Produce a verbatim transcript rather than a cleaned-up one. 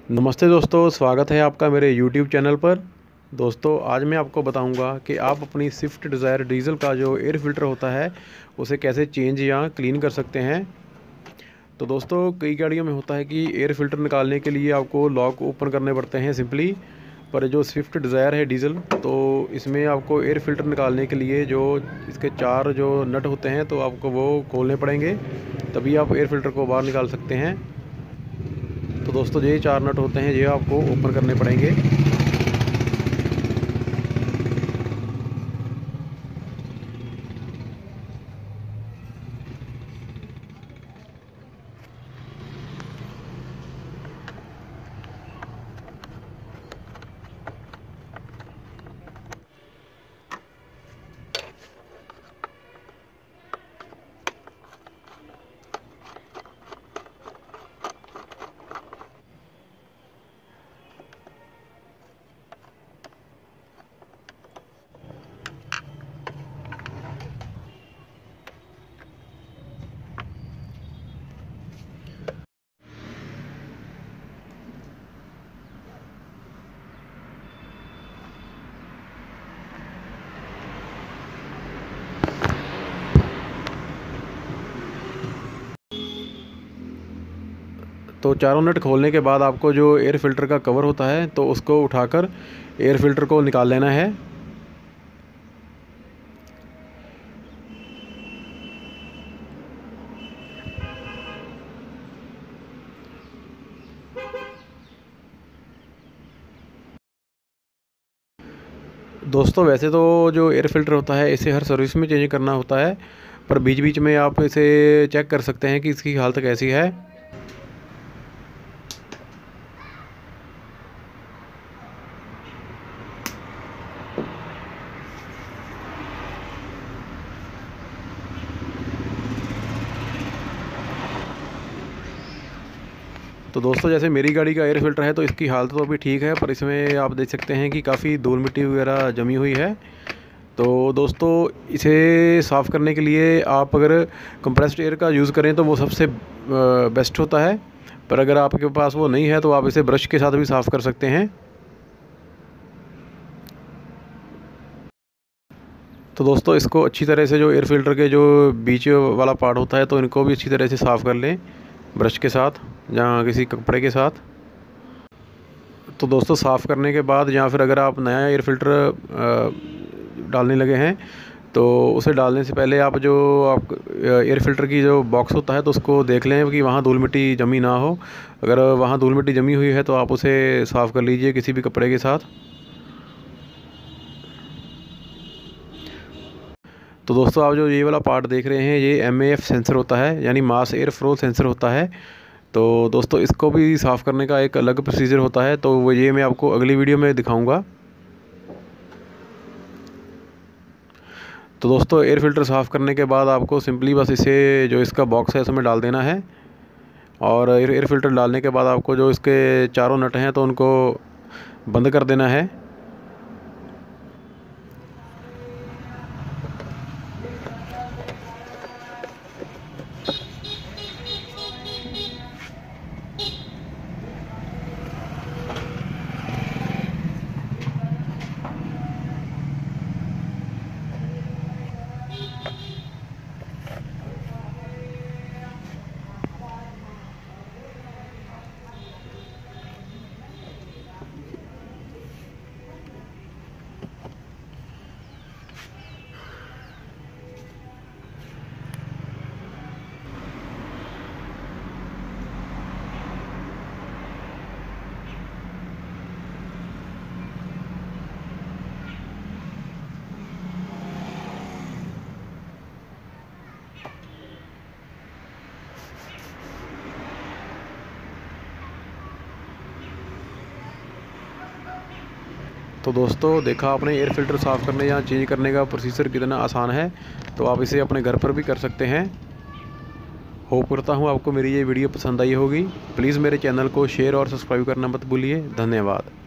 नमस्ते दोस्तों, स्वागत है आपका मेरे यूट्यूब चैनल पर। दोस्तों आज मैं आपको बताऊंगा कि आप अपनी स्विफ्ट डिज़ायर डीज़ल का जो एयर फ़िल्टर होता है उसे कैसे चेंज या क्लीन कर सकते हैं। तो दोस्तों कई गाड़ियों में होता है कि एयर फ़िल्टर निकालने के लिए आपको लॉक ओपन करने पड़ते हैं सिंपली, पर जो स्विफ्ट डिज़ायर है डीज़ल तो इसमें आपको एयर फ़िल्टर निकालने के लिए जो इसके चार जो नट होते हैं तो आपको वो खोलने पड़ेंगे, तभी आप एयर फ़िल्टर को बाहर निकाल सकते हैं। तो दोस्तों ये चार नट होते हैं, ये आपको ओपन करने पड़ेंगे। तो चारों नट खोलने के बाद आपको जो एयर फ़िल्टर का कवर होता है तो उसको उठाकर एयर फ़िल्टर को निकाल लेना है। दोस्तों वैसे तो जो एयर फ़िल्टर होता है इसे हर सर्विस में चेंज करना होता है, पर बीच बीच में आप इसे चेक कर सकते हैं कि इसकी हालत कैसी है। तो दोस्तों जैसे मेरी गाड़ी का एयर फ़िल्टर है तो इसकी हालत तो अभी ठीक है, पर इसमें आप देख सकते हैं कि काफ़ी धूल मिट्टी वगैरह जमी हुई है। तो दोस्तों इसे साफ़ करने के लिए आप अगर कंप्रेस्ड एयर का यूज़ करें तो वो सबसे बेस्ट होता है, पर अगर आपके पास वो नहीं है तो आप इसे ब्रश के साथ भी साफ़ कर सकते हैं। तो दोस्तों इसको अच्छी तरह से जो एयर फ़िल्टर के जो बीच वाला पार्ट होता है तो इनको भी अच्छी तरह से साफ़ कर लें ब्रश के साथ या किसी कपड़े के साथ। तो दोस्तों साफ़ करने के बाद या फिर अगर आप नया एयर फ़िल्टर डालने लगे हैं तो उसे डालने से पहले आप जो आप एयर फ़िल्टर की जो बॉक्स होता है तो उसको देख लें कि वहाँ धूल मिट्टी जमी ना हो। अगर वहाँ धूल मिट्टी जमी हुई है तो आप उसे साफ़ कर लीजिए किसी भी कपड़े के साथ। तो दोस्तों आप जो ये वाला पार्ट देख रहे हैं ये एम ए एफ सेंसर होता है, यानी मास एयर फ्लो सेंसर होता है। तो दोस्तों इसको भी साफ़ करने का एक अलग प्रोसीजर होता है, तो वो ये मैं आपको अगली वीडियो में दिखाऊंगा। तो दोस्तों एयर फ़िल्टर साफ़ करने के बाद आपको सिंपली बस इसे जो इसका बॉक्स है इसमें डाल देना है, और एयर फ़िल्टर डालने के बाद आपको जो इसके चारों नट हैं तो उनको बंद कर देना है। तो दोस्तों देखा आपने एयर फ़िल्टर साफ़ करने या चेंज करने का प्रोसीजर कितना आसान है, तो आप इसे अपने घर पर भी कर सकते हैं। होप करता हूँ आपको मेरी ये वीडियो पसंद आई होगी। प्लीज़ मेरे चैनल को शेयर और सब्सक्राइब करना मत भूलिए। धन्यवाद।